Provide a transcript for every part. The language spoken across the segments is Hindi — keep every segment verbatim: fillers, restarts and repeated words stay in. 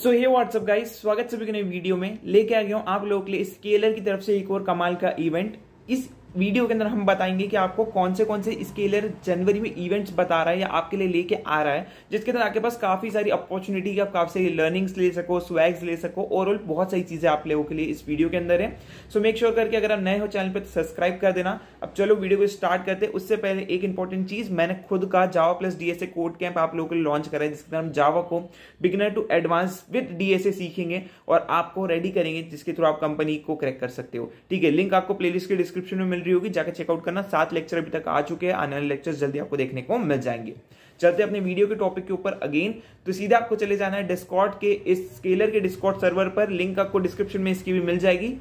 सो ये व्हाट्सअप गाइस, स्वागत सभी के नई वीडियो में। लेके आ गया हूं आप लोगों के लिए स्केलर की तरफ से एक और कमाल का इवेंट। इस वीडियो के अंदर हम बताएंगे कि आपको कौन से कौन से स्केलर जनवरी में इवेंट्स बता रहा है या आपके लिए लेके आ रहा है, जिसके अंदर आपके पास काफी सारी अपॉर्चुनिटी की आप काफी सारी लर्निंग्स ले सको, स्वैग्स ले सको, ओवरऑल बहुत सारी चीजें आप लोगों के लिए इस वीडियो के अंदर है। सो मेक श्योर करके अगर आप नए हो चैनल पे तो सब्सक्राइब कर देना। अब चलो वीडियो को स्टार्ट करते हैं। उससे पहले एक इंपॉर्टेंट चीज, मैंने खुद का Java plus DSA code camp आप लोगों के लिए लॉन्च करा है, जिसके अंदर हम जावा को beginner to advance with DSA सीखेंगे और आपको रेडी करेंगे, जिसके थ्रू आप कंपनी को क्रैक कर सकते हो। ठीक है, लिंक आपको प्लेलिस्ट के डिस्क्रिप्शन में मिल रही होगी, जाकर चेकआउट करना। सात लेक्चर अभी तक आ चुके हैं, आने वाले लेक्चर्स जल्दी आपको देखने को मिल जाएंगे। चलते अपने वीडियो के टॉपिक के ऊपर अगेन, तो सीधा आपको चले जाना है डिस्कॉर्ड के इस स्केलर के डिस्कॉर्ड सर्वर पर। लिंक आपको डिस्क्रिप्शन में इसकी भी मिल जाएगी।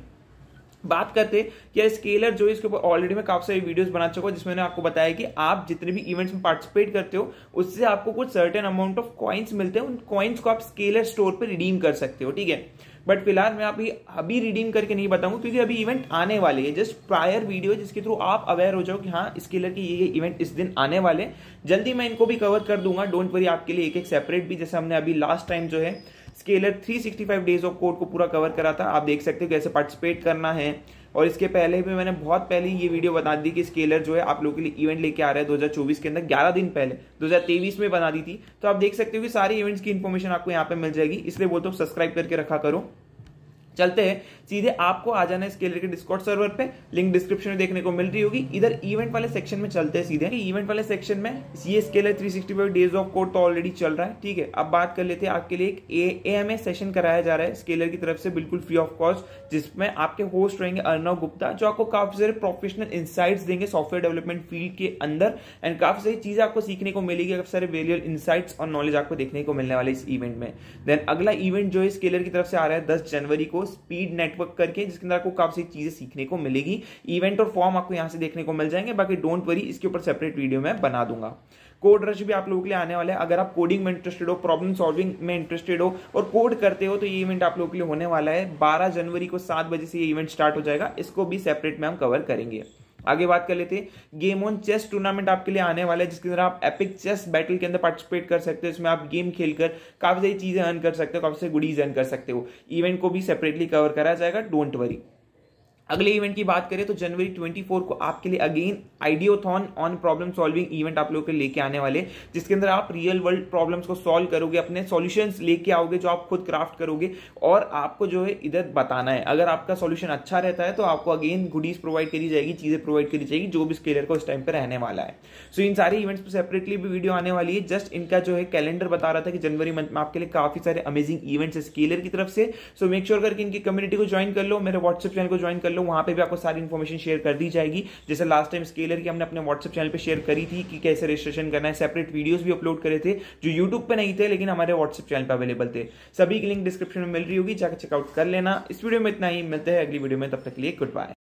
बात करते हैं कि स्केलर जो है, इसके ऊपर ऑलरेडी मैं काफी सारी वीडियोस बना चुका हूं, जिसमें मैंने आपको बताया कि आप जितने भी इवेंट्स में पार्टिसिपेट करते हो उससे आपको कुछ सर्टेन अमाउंट ऑफ कॉइन्स मिलते हैं। उन कॉइन्स को आप स्केलर स्टोर पर रिडीम कर सकते हो। ठीक है, बट फिलहाल मैं अभी अभी रिडीम करके नहीं बताऊंगा, क्योंकि अभी इवेंट आने वाले हैं। जस्ट प्रायर वीडियो है जिसके थ्रू आप अवेयर हो जाओ कि हाँ स्केलर के ये ये इवेंट इस दिन आने वाले। जल्दी मैं इनको भी कवर कर दूंगा, डोंट वरी। आपके लिए एक एक सेपरेट भी, जैसे हमने अभी लास्ट टाइम जो है Scaler three sixty five days of code को पूरा कवर करा था। आप देख सकते हो कैसे पार्टिसिपेट करना है। और इसके पहले भी मैंने बहुत पहले ये वीडियो बता दी कि स्केलर जो है आप लोगों के लिए इवेंट लेके आ रहा है दो हज़ार चौबीस के अंदर, ग्यारह दिन पहले दो हज़ार तेईस में बना दी थी। तो आप देख सकते हो कि सारे इवेंट्स की इन्फॉर्मेशन आपको यहाँ पे मिल जाएगी, इसलिए बोलते हो सब्सक्राइब करके रखा करो। चलते हैं सीधे, आपको आ जाना है स्केलर के डिस्कॉर्ड सर्वर पे, लिंक डिस्क्रिप्शन में देखने को मिल रही होगी। इधर इवेंट वाले सेक्शन में चलते हैं सीधे। इवेंट वाले सेक्शन में ये Scaler three sixty five days of code तो ऑलरेडी चल रहा है। ठीक है, अब बात कर लेते हैं। आपके लिए एक एएमए सेशन कराया जा रहा है स्केलर की तरफ से, बिल्कुल फ्री ऑफ कॉस्ट, जिसमें आपके होस्ट रहेंगे अर्णव गुप्ता, जो आपको काफी सारे प्रोफेशनल इंसाइट्स देंगे सॉफ्टवेयर डेवलपमेंट फील्ड के अंदर। एंड काफी सारी चीजें आपको सीखने को मिलेगी, काफी सारे वेरियल इंसाइट्स और नॉलेज आपको देखने को मिलने वाले इस इवेंट में। देन अगला इवेंट जो है स्केलर की तरफ से आ रहा है दस जनवरी को, स्पीड नेटवर्क करके, जिसके अंदर आपको काफी चीजें सीखने को मिलेगी। इवेंट और फॉर्म आपको यहां से देखने को मिल जाएंगे। बाकी डोंट वरी, इसके ऊपर सेपरेट वीडियो में बना दूंगा। कोड रश भी आप लोगों के लिए आने वाला है। अगर आप कोडिंग में इंटरेस्टेड हो, प्रॉब्लम सॉल्विंग में इंटरेस्टेड हो और कोड करते हो, तो ये इवेंट आप लोगों के लिए होने वाला है। बारह जनवरी को सात बजे से ये इवेंट स्टार्ट हो जाएगा। इसको भी सेपरेट में हम कवर करेंगे। आगे बात कर लेते हैं। गेम ऑन चेस टूर्नामेंट आपके लिए आने वाला है, जिसके अंदर आप एपिक चेस बैटल के अंदर पार्टिसिपेट कर सकते हो। इसमें आप गेम खेलकर काफी सारी चीजें अर्न कर सकते हो, काफी सारी गुडीज अर्न कर सकते हो। इवेंट को भी सेपरेटली कवर करा जाएगा, डोंट वरी। अगले इवेंट की बात करें तो जनवरी चौबीस को आपके लिए again ideathon on problem solving event आप लोगों के लेके आने वाले, जिसके अंदर आप रियल वर्ल्ड प्रॉब्लम्स को सॉल्व करोगे, अपने सॉल्यूशंस लेके आओगे जो आप खुद क्राफ्ट करोगे, और आपको जो है इधर बताना है। अगर आपका सॉल्यूशन अच्छा रहता है तो आपको अगेन गुडीज प्रोवाइड करी जाएगी, चीजें प्रोवाइड करी जाएगी, जो भी स्केलर को इस टाइम पर रहने वाला है। सो इन सारे इवेंट्स पर सेपरेटली भी वीडियो आने वाली है। जस्ट इनका जो है कैलेंडर बता रहा था कि जनवरी मंथ में आपके लिए काफी सारे अमेजिंग इवेंट्स है स्केलर की तरफ से। सो मेक श्योर करके इनकी कम्युनिटी को ज्वाइन कर लो, मेरे व्हाट्सएप चैनल को ज्वाइन कर लो, वहां पे भी आपको इन्फॉर्मेशन शेयर कर दी जाएगी। जैसे लास्ट टाइम स्केलर की हमने अपने व्हाट्सएप चैनल पे शेयर करी थी कि कैसे रजिस्ट्रेशन करना है। सेपरेट वीडियोस भी अपलोड करे थे जो यूट्यूब पे नहीं थे, लेकिन हमारे व्हाट्सएप चैनल पे अवेलेबल थे। सभी की लिंक डिस्क्रिप्शन में मिल रही होगी, जाकर चेकआउट कर लेना। इस वीडियो में इतना ही, मिलते हैं अगली वीडियो में, तब तक के लिए गुड बाय।